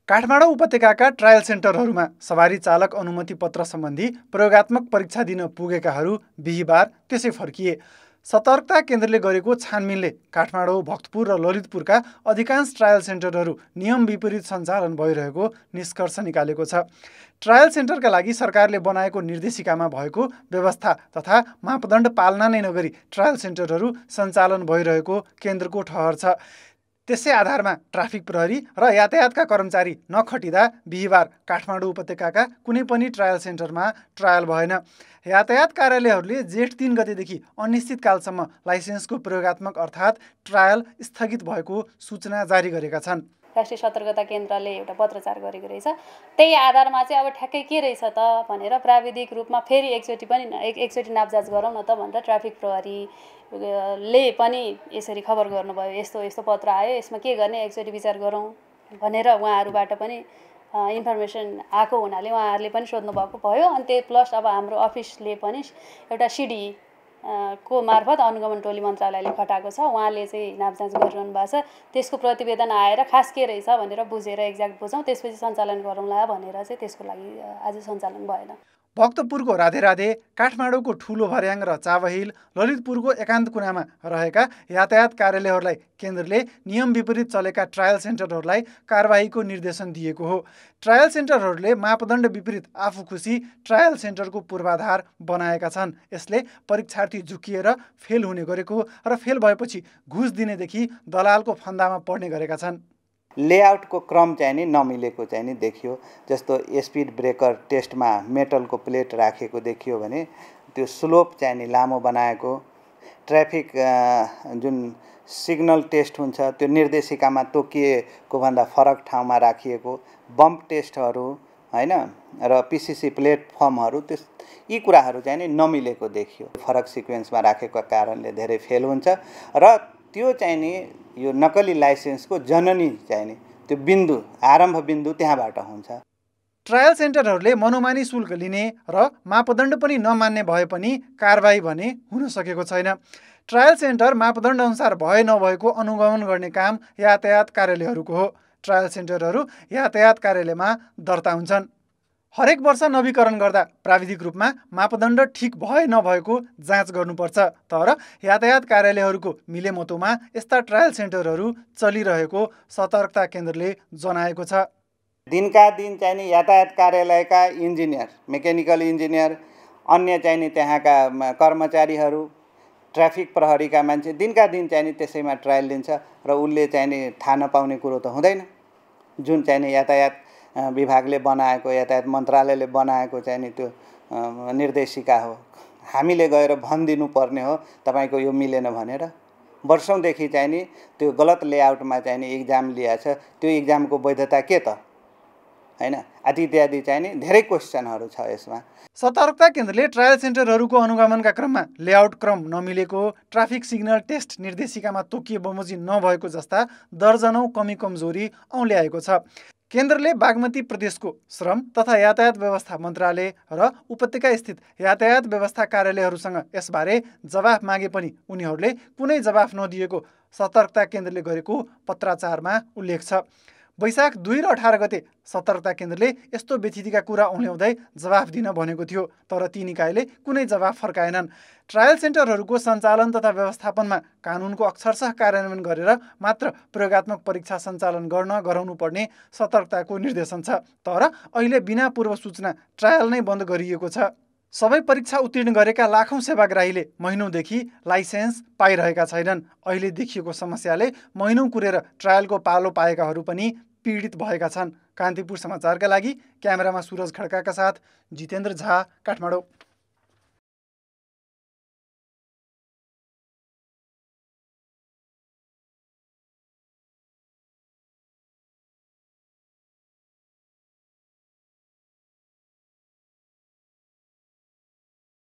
काठमाडौँ उपत्यकाका ट्रायल सेन्टरहरूमा सवारी चालक अनुमति पत्र सम्बन्धी प्रयोगात्मक परीक्षा दिन पुगेकाहरू बिहिबार त्यसै फर्किए। सतर्कता केन्द्रले गरेको छानबिनले काठमाडौँ, भक्तपुर र ललितपुरका अधिकांश ट्रायल सेन्टरहरू नियम विपरीत सञ्चालन भइरहेको निष्कर्ष निकालेको छ। ट्रायल सेन्टरका लागि सरकारले बनाएको निर्देशिकामा भएको व्यवस्था तथा मापदण्ड पालना नै नगरी ट्रायल सेन्टरहरू सञ्चालन भइरहेको केन्द्रको ठहर छ। त्यसै आधारमा ट्राफिक प्रहरी र यातायातका कर्मचारी नखटिँदा बिहिबार काठमाडौँ उपत्यकाका कुनै पनि ट्रायल सेन्टरमा ट्रायल भएन। यातायात कार्यालयहरूले जेठ 3 गतेदेखि अनिश्चितकालसम्म लाइसेन्सको प्रयोगात्मक अर्थात् ट्रायल स्थगित भएको सूचना जारी गरेका छन्। राष्ट्रिय सतर्कता केन्द्रले एउटा पत्रचार गरेको रहेछ। त्यही आधारमा चाहिँ अब ठ्याक्कै के रहेछ त भनेर प्राविधिक रूपमा फेरि एकचोटि नापजाँच गरौँ न त भनेर ट्राफिक प्रहरीले पनि यसरी खबर गर्नुभयो, यस्तो यस्तो पत्र आयो, यसमा के गर्ने एकचोटि विचार गरौँ भनेर उहाँहरूबाट पनि इन्फर्मेसन आएको हुनाले उहाँहरूले पनि सोध्नु भएको भयो। अनि त्यो प्लस अब हाम्रो अफिसले पनि एउटा सिडी को मार्फत अनुगमन टोली मन्त्रालयले खटाएको छ। उहाँले चाहिँ नापजाँच गरिरहनु भएको छ। त्यसको प्रतिवेदन आएर खास के रहेछ भनेर बुझेर एक्ज्याक्ट बुझौँ, त्यसपछि सञ्चालन गरौँला भनेर चाहिँ त्यसको लागि आज सञ्चालन भएन। भक्तपुरको राधेराधे, काठमाडौँको ठुलो भर्याङ र चाबहिल, ललितपुरको एकान्त कुनामा रहेका यातायात कार्यालयहरूलाई केन्द्रले नियम विपरीत चलेका ट्रायल सेन्टरहरूलाई कारबाहीको निर्देशन दिएको हो। ट्रायल सेन्टरहरूले मापदण्ड विपरीत आफू खुसी ट्रायल सेन्टरको पूर्वाधार बनाएका छन्। यसले परीक्षार्थी झुकिएर फेल हुने गरेको र फेल भएपछि घुस दिनेदेखि दलालको फन्दामा पर्ने गरेका छन्। लेआउटको क्रम चाहिँ नि नमिलेको चाहिँ नि देखियो। जस्तो स्पिड ब्रेकर टेस्टमा मेटलको प्लेट राखेको देखियो भने त्यो स्लोप चाहिँ नि लामो बनाएको, ट्राफिक जुन सिग्नल टेस्ट हुन्छ त्यो निर्देशिकामा तोकिएको भन्दा फरक ठाउँमा राखिएको, बम्प टेस्टहरू हैन र पिसिसी प्लेटफर्महरू यी कुराहरू चाहिँ नि नमिलेको देखियो। फरक सिक्वेन्समा राखेको कारणले धेरै फेल हुन्छ र त्यो चाहिँ नि यो नक्कली लाइसेन्सको जननी चाहिँ नि त्यो बिन्दु आरम्भ बिन्दु त्यहाँबाट हुन्छ। ट्रायल सेन्टरहरूले मनोमानी शुल्क लिने र मापदण्ड पनि नमान्ने भए पनि कारबाही भने हुन सकेको छैन। ट्रायल सेन्टर मापदण्ड अनुसार भए नभएको अनुगमन गर्ने काम यातायात कार्यालयहरूको हो। ट्रायल सेन्टरहरू यातायात कार्यालयमा दर्ता हुन्छन्। हरेक वर्ष नवीकरण गर्दा प्राविधिक रूपमा मापदण्ड ठिक भए नभएको जाँच गर्नुपर्छ। तर यातायात कार्यालयहरूको मिलेमतोमा यस्ता ट्रायल सेन्टरहरू चलिरहेको सतर्कता केन्द्रले जनाएको छ। दिनका दिन चाहिँ नि यातायात कार्यालयका इन्जिनियर, मेकानिकल इन्जिनियर, अन्य चाहिँ नि त्यहाँका कर्मचारीहरू, ट्राफिक प्रहरीका मान्छे दिनका दिन चाहिँ नि त्यसैमा ट्रायल लिन्छ र उसले चाहिँ नि थाहा नपाउने कुरो त हुँदैन। जुन चाहिँ नि यातायात विभागले बनाएको, यातायात मन्त्रालयले बनाएको चाहिँ नि त्यो निर्देशिका हो। हामीले गएर भनिदिनु पर्ने हो तपाईको यो मिलेन भनेर। वर्षौंदेखि चाहिँ नि त्यो गलत लेआउटमा चाहिँ नि एक्जाम लिएछ, त्यो एक्जामको वैधता के त हैन इत्यादि चाहिँ नि धेरै क्वेशनहरू छ यसमा। सतर्कता केन्द्रले ट्रायल सेन्टरहरूको अनुगमनका क्रममा लेआउट क्रम नमिलेको, ट्राफिक सिग्नल टेस्ट निर्देशिकामा तोकिए बमोजिम नभएको जस्ता दर्जनौं कमी कमजोरी औँल्याएको छ। केन्द्रले बागमती प्रदेशको श्रम तथा यातायात व्यवस्था मन्त्रालय र उपत्यका स्थित यातायात व्यवस्था कार्यालयहरूसँग यसबारे जवाफ मागे पनि उनीहरूले कुनै जवाफ नदिएको सतर्कता केन्द्रले गरेको पत्राचारमा उल्लेख छ। वैशाख 2 र 18 गते सतर्कता केन्द्रले यस्तो व्यथितिका कुरा औँल्याउँदै जवाफ दिन भनेको थियो, तर ती निकायले कुनै जवाफ फर्काएनन्। ट्रायल सेन्टरहरूको सञ्चालन तथा व्यवस्थापनमा कानुनको अक्षरशः कार्यान्वयन गरेर मात्र प्रयोगात्मक परीक्षा सञ्चालन गराउनु पर्ने सतर्कताको निर्देशन छ। तर अहिले बिना पूर्व सूचना ट्रायल नै बन्द गरिएको छ। सबै परीक्षा उत्तीर्ण गरेका लाखौं सेवाग्राहीले महिनौंदेखि लाइसेन्स पाइरहेका छैनन्। अहिले देखिएको समस्याले महिनौं कुरेर ट्रायलको पालो पाएकाहरू पनि पीडित भएका छन्। कान्तिपुर समाचारका लागि क्यामेरामा सुरज खड्काका साथ जितेन्द्र झा, काठमाडौँ।